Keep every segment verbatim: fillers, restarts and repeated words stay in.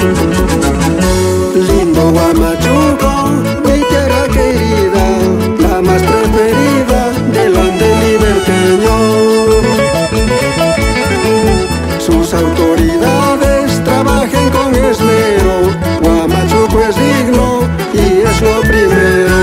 Lindo Huamachuco, mi tierra querida, la más preferida del ande liberteño. Sus autoridades trabajen con esmero, Huamachuco es digno y es lo primero.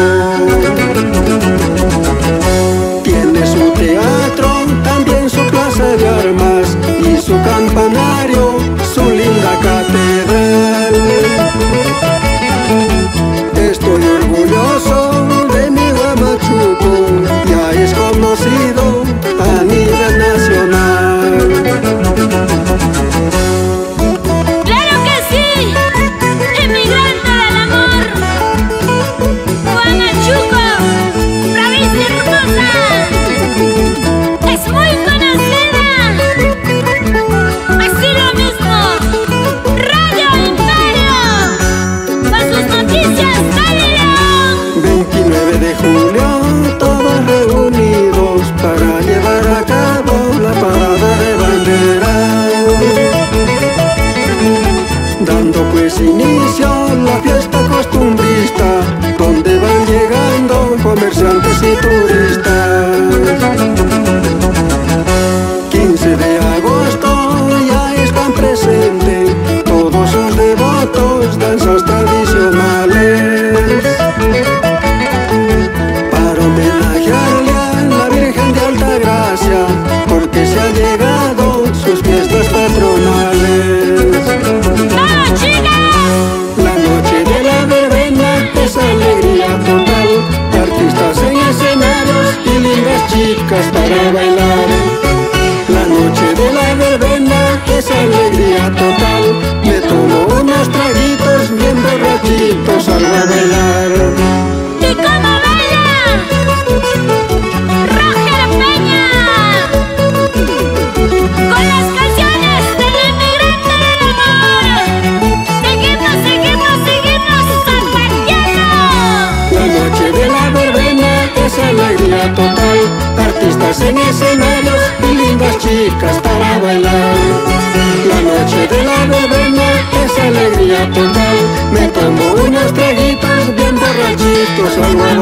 Tiene su teatro, también su plaza de armas y su campanario, su linda catedral. Estoy orgulloso de mi Huamachuco, ya es conocido a nivel nacional. ¡Claro que sí! ¡Emigrante del amor! ¡Huamachuco! ¡Provincia hermosa! ¡Es muy conocida! Así lo mismo, Radio Imperio, con sus noticias de veintinueve de julio, todos reunidos para llevar a cabo la parada de bandera, dando pues inicio a la fiesta costumbrista, donde van llegando comerciantes y turistas. quince de agosto ya están presentes todos sus devotos, danzas tradicionales, para homenajearle a la Virgen de Altagracia, porque se han llegado sus fiestas patronales. ¡Vamos, chicas! La noche de la verbena es alegría total, artistas en escenarios y lindas chicas para bailar. La noche de la verbena es alegría total, me tomo unos traguitos bien borrachitos, salgo a bailar. ¿Y cómo baila? ¡Roger Peña! Con las canciones del emigrante del amor. Seguimos, seguimos, seguimos zapateando. La noche de la verbena es alegría total, artistas en escenarios y lindas chicas para bailar. La noche de la verbena es alegría total, me tomo unos traguitos bien borrachitos, salgo a